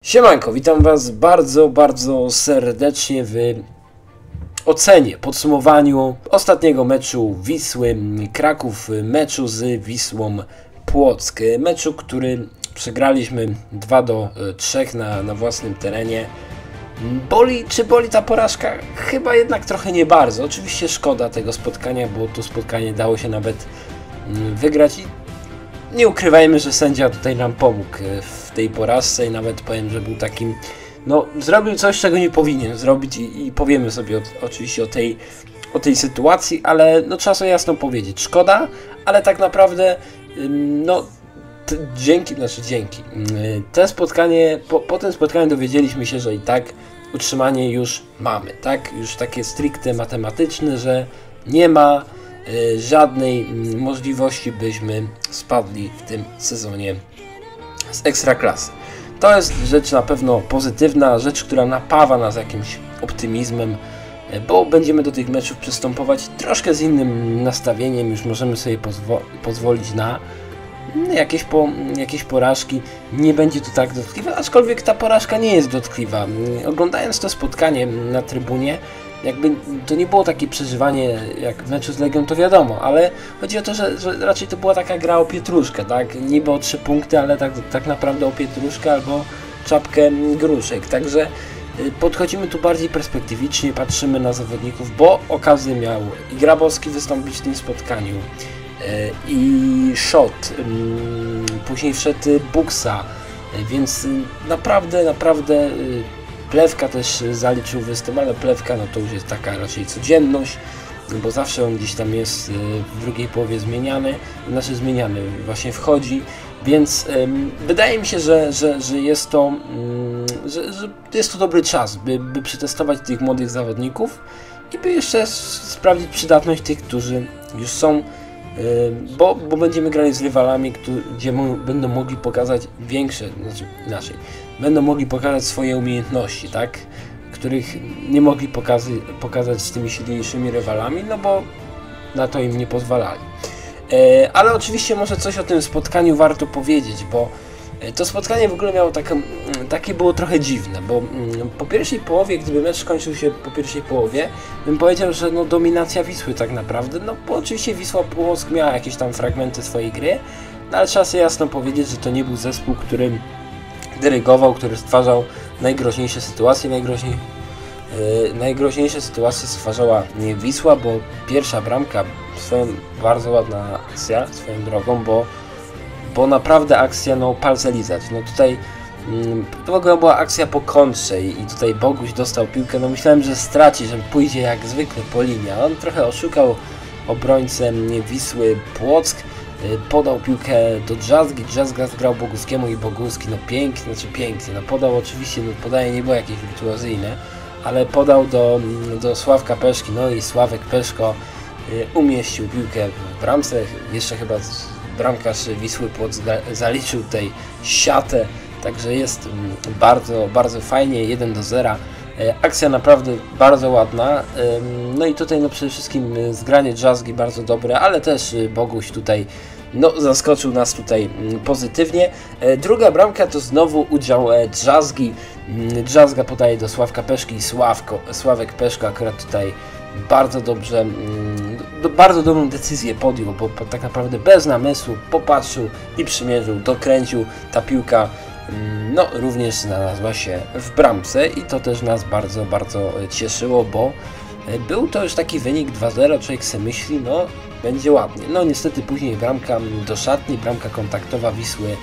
Siemanko, witam Was bardzo serdecznie w ocenie, podsumowaniu ostatniego meczu Wisły Kraków, meczu z Wisłą Płock. Meczu, który przegraliśmy 2-3 na własnym terenie. Czy boli ta porażka? Chyba jednak trochę nie bardzo. Oczywiście szkoda tego spotkania, bo to spotkanie dało się nawet wygrać i nie ukrywajmy, że sędzia tutaj nam pomógł w tej porażce i nawet powiem, że był takim, zrobił coś, czego nie powinien zrobić i powiemy sobie oczywiście o tej sytuacji, ale trzeba sobie jasno powiedzieć, szkoda, ale tak naprawdę, dzięki. Te spotkanie, po tym spotkaniu dowiedzieliśmy się, że i tak utrzymanie już mamy, tak? Już takie stricte matematyczne, że nie ma żadnej możliwości, byśmy spadli w tym sezonie z Ekstraklasy. To jest rzecz na pewno pozytywna, rzecz, która napawa nas jakimś optymizmem, bo będziemy do tych meczów przystępować troszkę z innym nastawieniem, już możemy sobie pozwolić na jakieś porażki. Nie będzie to tak dotkliwe, aczkolwiek ta porażka nie jest dotkliwa. Oglądając to spotkanie na trybunie, jakby to nie było takie przeżywanie jak w meczu z Legią, to wiadomo, ale chodzi o to, że raczej to była taka gra o pietruszkę, tak? Niby o 3 punkty, ale tak naprawdę o pietruszkę albo czapkę gruszek, także podchodzimy tu bardziej perspektywicznie, patrzymy na zawodników, bo okazję miał i Grabowski wystąpić w tym spotkaniu, i Szot, później wszedł Buksa, więc naprawdę Plewka też zaliczył występ, ale Plewka to już jest taka raczej codzienność, bo zawsze on gdzieś tam jest w drugiej połowie zmieniany, właśnie wchodzi, więc wydaje mi się, że jest to dobry czas, by przetestować tych młodych zawodników i by jeszcze sprawdzić przydatność tych, którzy już są, bo będziemy grali z rywalami, gdzie będą mogli pokazać będą mogli pokazać swoje umiejętności, tak? Których nie mogli pokazać z tymi silniejszymi rywalami, bo na to im nie pozwalali. Ale oczywiście może coś o tym spotkaniu warto powiedzieć, bo to spotkanie w ogóle miało takie było trochę dziwne, bo po pierwszej połowie, gdyby mecz skończył się po pierwszej połowie, bym powiedział, że dominacja Wisły tak naprawdę, bo oczywiście Wisła Płock miała jakieś tam fragmenty swojej gry, ale trzeba sobie jasno powiedzieć, że to nie był zespół, który dyrygował, który stwarzał najgroźniejsze sytuacje. Najgroźniejsze sytuacje stwarzała nie Wisła, bo pierwsza bramka, bardzo ładna akcja, swoją drogą, bo naprawdę akcja, palce lizać. Tutaj to w ogóle była akcja po kontrze i tutaj Boguś dostał piłkę, myślałem, że straci, że pójdzie jak zwykle po linii, on trochę oszukał obrońcę Wisły Płock, podał piłkę do Drzazgi, Drzazga zgrał Boguskiemu i Boguski, pięknie, podał oczywiście, podaje nie było jakieś wirtuozyjne, ale podał do Sławka Peszki, i Sławek Peszko umieścił piłkę w bramce, jeszcze chyba bramkarz Wisły Płock zaliczył tutaj siatę, także jest bardzo fajnie, 1-0. Akcja naprawdę bardzo ładna, i tutaj przede wszystkim zgranie Drzazgi bardzo dobre, ale też Boguś tutaj zaskoczył nas tutaj pozytywnie. Druga bramka to znowu udział Drzazgi. Drzazga podaje do Sławka Peszki i Sławek Peszko akurat tutaj bardzo dobrze, bardzo dobrą decyzję podjął, bo tak naprawdę bez namysłu popatrzył i przymierzył, dokręcił, ta piłka również znalazła się w bramce i to też nas bardzo cieszyło, bo był to już taki wynik 2-0, człowiek sobie myśli, będzie ładnie. Niestety później bramka do szatni, bramka kontaktowa Wisły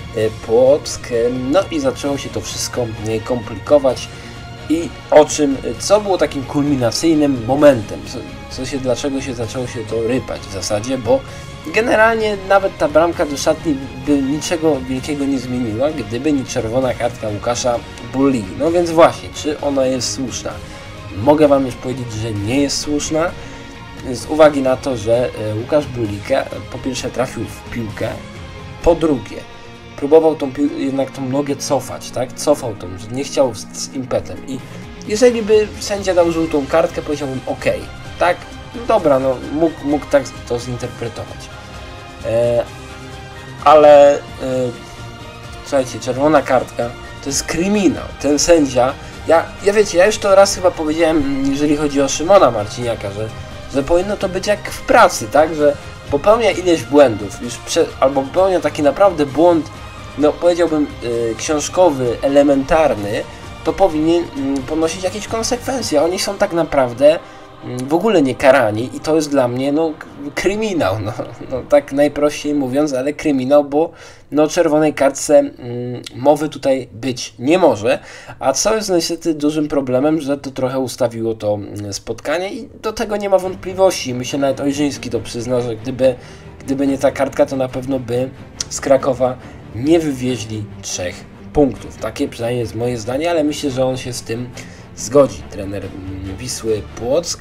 Płock, i zaczęło się to wszystko komplikować i co było takim kulminacyjnym momentem, dlaczego się zaczęło się to rypać w zasadzie, bo generalnie nawet ta bramka do szatni by niczego wielkiego nie zmieniła, gdyby nie czerwona kartka Łukasza Bulligi. Więc właśnie, czy ona jest słuszna? Mogę Wam już powiedzieć, że nie jest słuszna, z uwagi na to, że Łukasz Bulliga po pierwsze trafił w piłkę, po drugie próbował jednak tą nogę cofać, tak? Cofał że nie chciał z impetem i jeżeli by sędzia dał żółtą kartkę, powiedziałbym ok, tak? Dobra, mógł tak to zinterpretować. Ale słuchajcie, czerwona kartka to jest kryminał. Ten sędzia, ja wiecie, ja już to raz chyba powiedziałem, jeżeli chodzi o Szymona Marciniaka, że powinno to być jak w pracy, tak, że popełnia ileś błędów, albo popełnia taki naprawdę błąd, no powiedziałbym książkowy, elementarny, to powinien ponosić jakieś konsekwencje. Oni są tak naprawdę w ogóle nie karani i to jest dla mnie no kryminał, no tak najprościej mówiąc, ale kryminał, bo no o czerwonej kartce mowy tutaj być nie może, a co jest niestety dużym problemem, że to trochę ustawiło to spotkanie i do tego nie ma wątpliwości. Myślę, nawet Ojrzyński to przyzna, że gdyby nie ta kartka, to na pewno by z Krakowa nie wywieźli 3 punktów. Takie przynajmniej jest moje zdanie, ale myślę, że on się z tym zgodzi, trener Wisły Płock.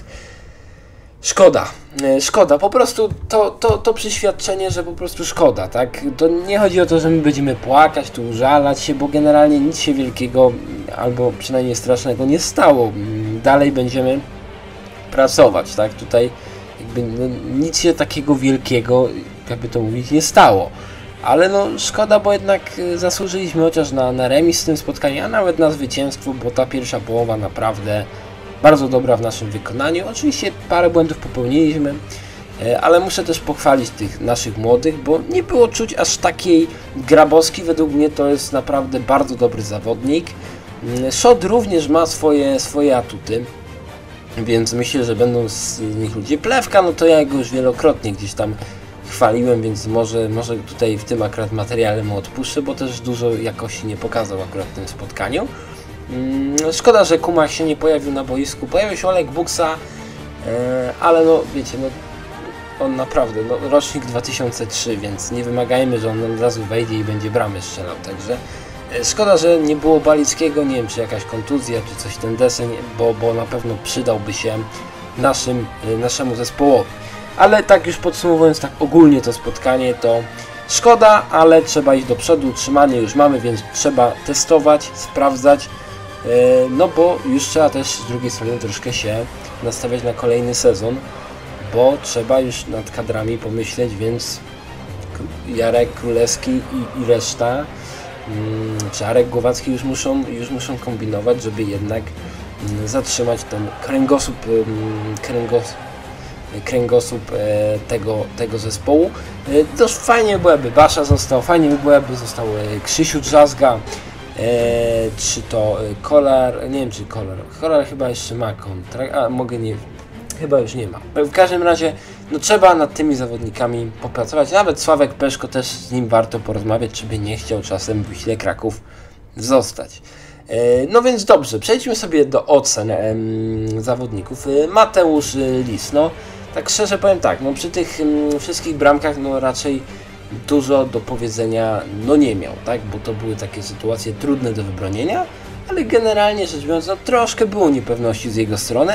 Szkoda, po prostu to przyświadczenie, że po prostu szkoda, tak? To nie chodzi o to, że my będziemy płakać, tu użalać się, bo generalnie nic się wielkiego, albo przynajmniej strasznego nie stało. Dalej będziemy pracować, tak? Tutaj jakby nic się takiego wielkiego, jakby to mówić, nie stało. Ale no szkoda, bo jednak zasłużyliśmy chociaż na remis w tym spotkaniu, a nawet na zwycięstwo, bo ta pierwsza połowa naprawdę bardzo dobra w naszym wykonaniu. Oczywiście parę błędów popełniliśmy, ale muszę też pochwalić tych naszych młodych, bo nie było czuć aż takiej Grabowski. Według mnie to jest naprawdę bardzo dobry zawodnik. Szot również ma swoje atuty, więc myślę, że będą z nich ludzie. Plewka, no to ja go już wielokrotnie gdzieś tam chwaliłem, więc może tutaj w tym akurat materiale mu odpuszczę, bo też dużo jakości nie pokazał akurat w tym spotkaniu. Szkoda, że Kumach się nie pojawił na boisku. Pojawił się Oleg Buksa, ale no wiecie, no on naprawdę, no rocznik 2003, więc nie wymagajmy, że on od razu wejdzie i będzie bramy strzelał, także szkoda, że nie było Balickiego, nie wiem, czy jakaś kontuzja, czy coś ten deseń, bo na pewno przydałby się naszemu zespołowi. Ale tak już podsumowując tak ogólnie to spotkanie, to szkoda, ale trzeba iść do przodu, utrzymanie już mamy, więc trzeba testować, sprawdzać, no bo już trzeba też z drugiej strony troszkę się nastawiać na kolejny sezon, bo trzeba już nad kadrami pomyśleć, więc Jarek Królewski i reszta, czy Arek Głowacki już muszą kombinować, żeby jednak zatrzymać ten kręgosłup tego zespołu. Dość fajnie byłaby Basza został, fajnie byłaby został Krzysiu Drzazga, czy to Kolar, nie wiem czy Kolar chyba jeszcze ma kontrakt, a mogę nie, chyba już nie ma. W każdym razie no trzeba nad tymi zawodnikami popracować, nawet Sławek Peszko też z nim warto porozmawiać, czy by nie chciał czasem w Wiśle Kraków zostać. No więc dobrze, przejdźmy sobie do ocen zawodników. Mateusz Lis, no tak szczerze powiem tak, no przy tych wszystkich bramkach no raczej dużo do powiedzenia no nie miał, tak, bo to były takie sytuacje trudne do wybronienia, ale generalnie rzecz biorąc no troszkę było niepewności z jego strony,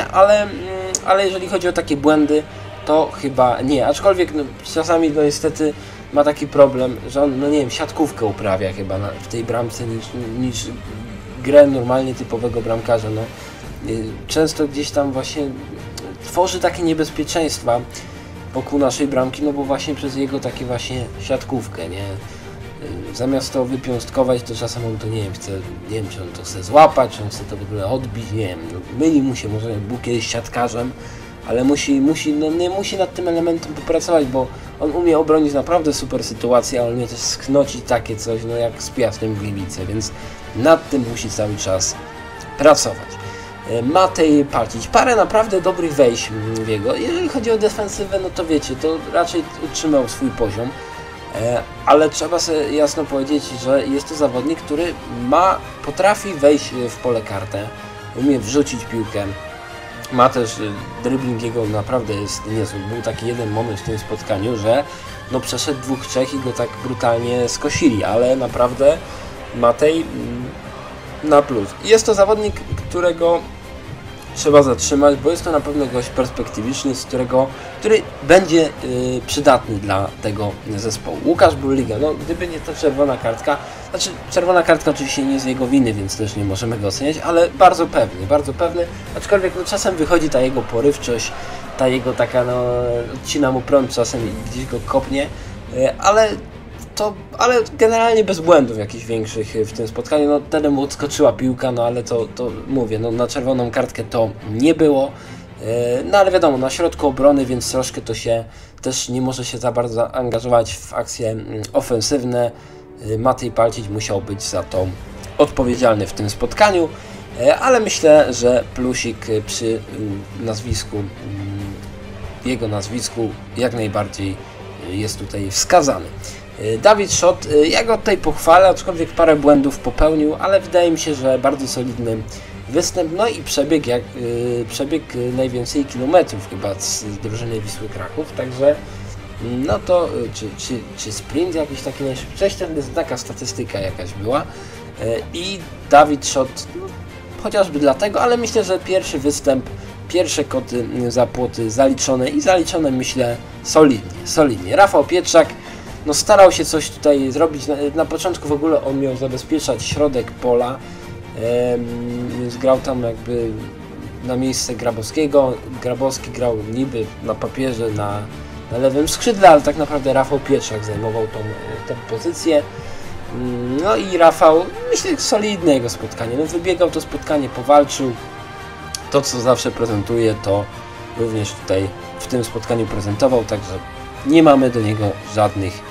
ale jeżeli chodzi o takie błędy, to chyba nie, aczkolwiek no, czasami no niestety ma taki problem, że on, no nie wiem, siatkówkę uprawia chyba w tej bramce niż grę normalnie typowego bramkarza, no często gdzieś tam właśnie tworzy takie niebezpieczeństwa wokół naszej bramki, no bo właśnie przez jego takie właśnie siatkówkę, nie? Zamiast to wypiąstkować, to czasem on to nie wiem, czy on to chce złapać, czy on chce to w ogóle odbić, nie wiem, no, myli mu się, może był kiedyś siatkarzem, ale musi nad tym elementem popracować, bo on umie obronić naprawdę super sytuację, ale umie też sknocić takie coś, no jak z Piastem Gliwice, więc nad tym musi cały czas pracować. Matej Palcić, parę naprawdę dobrych wejść w jego. Jeżeli chodzi o defensywę, no to wiecie, to raczej utrzymał swój poziom, ale trzeba sobie jasno powiedzieć, że jest to zawodnik, który potrafi wejść w pole kartę, umie wrzucić piłkę, ma też dribbling jego naprawdę jest niezły. Był taki jeden moment w tym spotkaniu, że no przeszedł 2-3 i go tak brutalnie skosili, ale naprawdę Matej na plus. Jest to zawodnik, którego trzeba zatrzymać, bo jest to na pewno gość perspektywiczny, który będzie przydatny dla tego zespołu. Łukasz Burliga, no gdyby nie to czerwona kartka, znaczy czerwona kartka oczywiście nie z jego winy, więc też nie możemy go oceniać, ale bardzo pewny, aczkolwiek no, czasem wychodzi ta jego porywczość, ta jego taka, no odcina mu prąd czasem i gdzieś go kopnie, ale ale generalnie bez błędów jakichś większych w tym spotkaniu. No wtedy mu odskoczyła piłka, no ale to mówię, no na czerwoną kartkę to nie było. No ale wiadomo, na środku obrony, więc troszkę to się też nie może się za bardzo angażować w akcje ofensywne. Matej Palcic musiał być za to odpowiedzialny w tym spotkaniu, ale myślę, że plusik przy jego nazwisku jak najbardziej jest tutaj wskazany. Dawid Szot, ja go tutaj pochwalę, aczkolwiek parę błędów popełnił, ale wydaje mi się, że bardzo solidny występ, no i przebieg najwięcej kilometrów chyba z drużyny Wisły Kraków, także no to czy sprint jakiś taki najszybszy, taka statystyka jakaś była i Dawid Szot, no, chociażby dlatego, ale myślę, że pierwszy występ, pierwsze koty za płoty zaliczone myślę solidnie. Rafał Pietrzak, no starał się coś tutaj zrobić, na początku w ogóle on miał zabezpieczać środek pola, więc grał tam jakby na miejsce Grabowskiego. Grabowski grał niby na papierze na lewym skrzydle, ale tak naprawdę Rafał Pietrzak zajmował tą pozycję. No i Rafał, myślę, solidne jego spotkanie. No wybiegał to spotkanie, powalczył. To, co zawsze prezentuje, to również tutaj w tym spotkaniu prezentował, także nie mamy do niego żadnych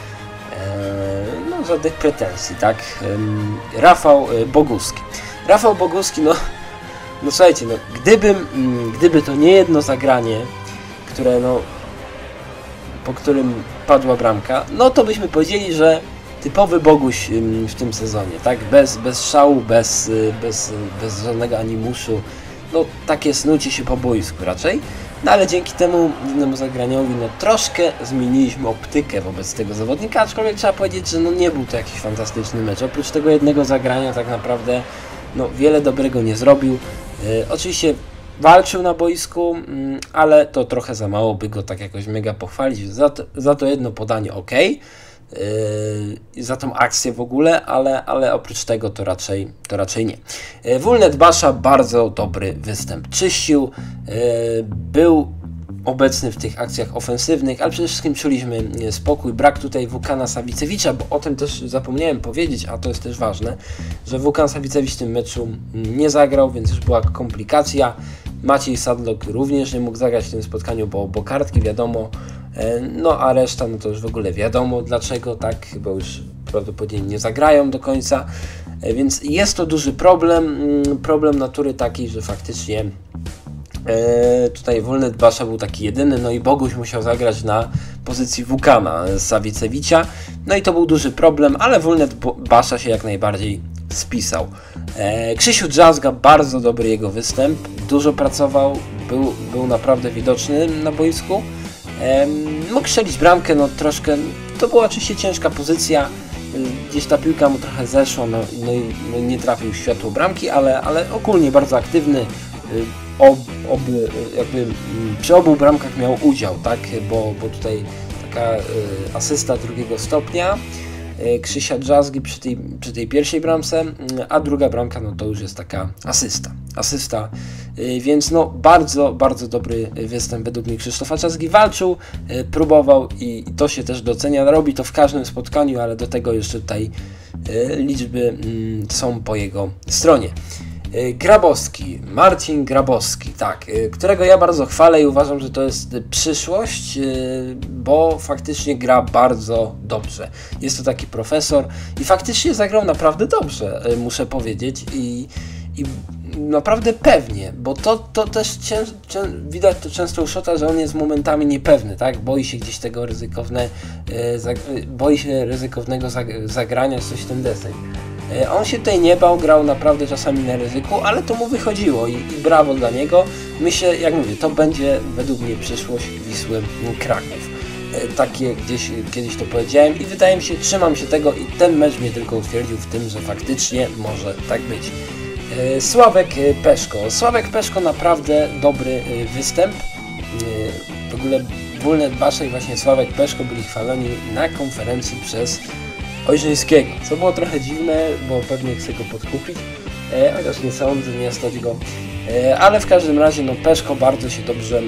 pretensji, tak? Rafał Boguski, no słuchajcie, no gdyby to nie jedno zagranie, które po którym padła bramka, no to byśmy powiedzieli, że typowy Boguś w tym sezonie, tak? Bez szału, bez żadnego animuszu, no takie snucie się po boisku raczej. No ale dzięki temu jednemu zagraniowi troszkę zmieniliśmy optykę wobec tego zawodnika, aczkolwiek trzeba powiedzieć, że nie był to jakiś fantastyczny mecz. Oprócz tego jednego zagrania tak naprawdę wiele dobrego nie zrobił. Oczywiście walczył na boisku, ale to trochę za mało, by go tak jakoś mega pochwalić. Za to jedno podanie ok, za tą akcję w ogóle, ale oprócz tego to raczej nie. Wulnet Basza, bardzo dobry występ. Czyścił, był obecny w tych akcjach ofensywnych, ale przede wszystkim czuliśmy spokój. Brak tutaj Wukana Sawicewicza, bo o tym też zapomniałem powiedzieć, a to jest też ważne, że Wukan Sawicewicz w tym meczu nie zagrał, więc już była komplikacja. Maciej Sadlok również nie mógł zagrać w tym spotkaniu, bo kartki wiadomo, no a reszta to już w ogóle wiadomo dlaczego, tak, chyba już prawdopodobnie nie zagrają do końca, więc jest to duży problem natury takiej, że faktycznie tutaj Wulnet Basza był taki jedyny, no i Boguś musiał zagrać na pozycji Wukana Sawicewicza, no i to był duży problem, ale Wulnet Basza się jak najbardziej spisał. Krzysiu Drzazga, bardzo dobry jego występ, dużo pracował, był naprawdę widoczny na boisku, mógł strzelić bramkę, troszkę, to była oczywiście ciężka pozycja, gdzieś ta piłka mu trochę zeszła, i nie trafił w światło bramki, ale ogólnie bardzo aktywny, przy obu bramkach miał udział, tak, bo tutaj taka asysta drugiego stopnia Krzysia Drzazgi przy tej pierwszej bramce, a druga bramka to już jest taka asysta, więc bardzo, bardzo dobry występ według mnie Krzysztofa Drzazgi. Walczył, próbował i to się też docenia, robi to w każdym spotkaniu, ale do tego jeszcze tutaj liczby są po jego stronie. Grabowski, Marcin Grabowski, tak, którego ja bardzo chwalę i uważam, że to jest przyszłość, bo faktycznie gra bardzo dobrze. Jest to taki profesor i faktycznie zagrał naprawdę dobrze, muszę powiedzieć, i naprawdę pewnie, bo to też widać to często u Szota, że on jest momentami niepewny, tak? Boi się gdzieś tego ryzykownego zagrania, coś w ten deseń. On się tutaj nie bał, grał naprawdę czasami na ryzyku, ale to mu wychodziło i brawo dla niego. Myślę, jak mówię, to będzie według mnie przyszłość Wisły Kraków. Takie gdzieś kiedyś to powiedziałem i wydaje mi się, trzymam się tego i ten mecz mnie tylko utwierdził w tym, że faktycznie może tak być. Sławek Peszko naprawdę dobry występ. W ogóle Wulnet Basza i właśnie Sławek Peszko byli chwaleni na konferencji przez Ojrzyńskiego, co było trochę dziwne, bo pewnie chce go podkupić, chociaż nie sądzę, nie stać go, ale w każdym razie Peszko bardzo się dobrze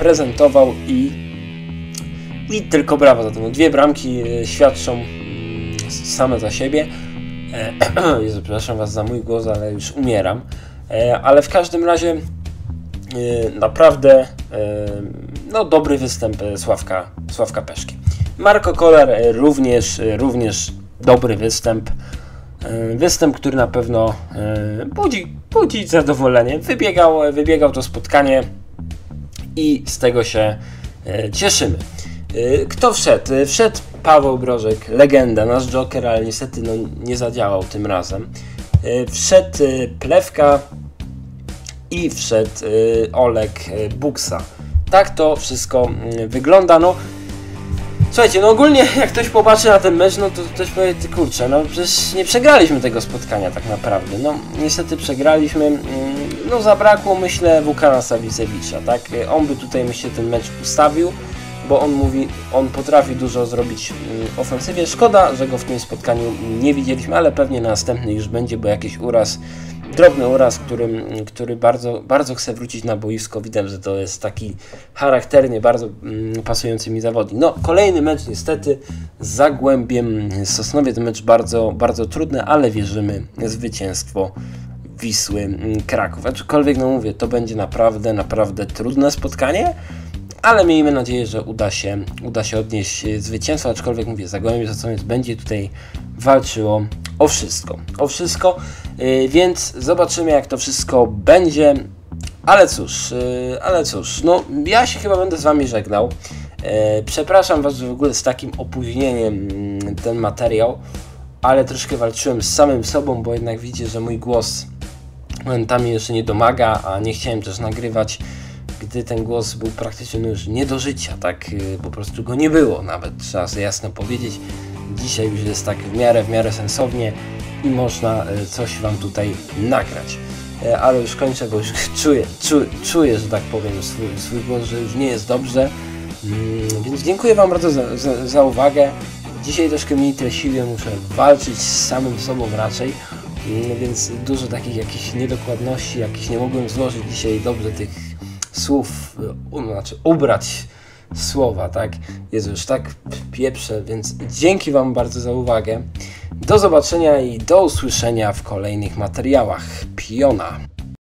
prezentował i tylko brawo za to. Dwie bramki świadczą mówię, same za siebie. Jezu, przepraszam was za mój głos, ale już umieram. Ale w każdym razie naprawdę no, dobry występ Sławka Peszki. Marco Kolar również dobry występ. Występ, który na pewno budzi zadowolenie. Wybiegał to spotkanie i z tego się cieszymy. Kto wszedł? Wszedł Paweł Brożek, legenda, nasz Joker, ale niestety no, nie zadziałał tym razem. Wszedł Plewka i wszedł Olek Buksa. Tak to wszystko wygląda. No, słuchajcie, no ogólnie jak ktoś popatrzy na ten mecz, no to ktoś powie, ty kurczę, no przecież nie przegraliśmy tego spotkania tak naprawdę. No niestety przegraliśmy, no zabrakło myślę Wukana Sawicewicza, tak? On by tutaj myślę ten mecz ustawił, bo on potrafi dużo zrobić w ofensywie. Szkoda, że go w tym spotkaniu nie widzieliśmy, ale pewnie na następny już będzie, bo jakiś drobny uraz, który bardzo chce wrócić na boisko. Widać, że to jest taki charakternie bardzo pasujący mi zawodnik. No, kolejny mecz niestety z Zagłębiem Sosnowiec, mecz bardzo trudny, ale wierzymy w zwycięstwo Wisły Kraków. Aczkolwiek, no mówię, to będzie naprawdę trudne spotkanie, ale miejmy nadzieję, że uda się odnieść zwycięstwo, aczkolwiek mówię, Zagłębie Sosnowiec będzie tutaj walczyło o wszystko, więc zobaczymy jak to wszystko będzie, ale cóż, no ja się chyba będę z wami żegnał. Przepraszam was, że w ogóle z takim opóźnieniem ten materiał, ale troszkę walczyłem z samym sobą, bo jednak widzicie, że mój głos momentami jeszcze nie domaga, a nie chciałem też nagrywać, gdy ten głos był praktycznie już nie do życia, tak po prostu go nie było nawet, trzeba sobie jasno powiedzieć. Dzisiaj już jest tak w miarę sensownie i można coś wam tutaj nagrać. Ale już kończę, bo już czuję, że tak powiem, swój głos, że już nie jest dobrze. Więc dziękuję wam bardzo za uwagę. Dzisiaj troszkę mniej treściwie, muszę walczyć z samym sobą raczej. Więc dużo takich jakichś niedokładności, jakieś nie mogłem złożyć dzisiaj dobrze tych słów, ubrać słowa, tak? Jezu, już tak pieprzę, więc dzięki wam bardzo za uwagę. Do zobaczenia i do usłyszenia w kolejnych materiałach Piona.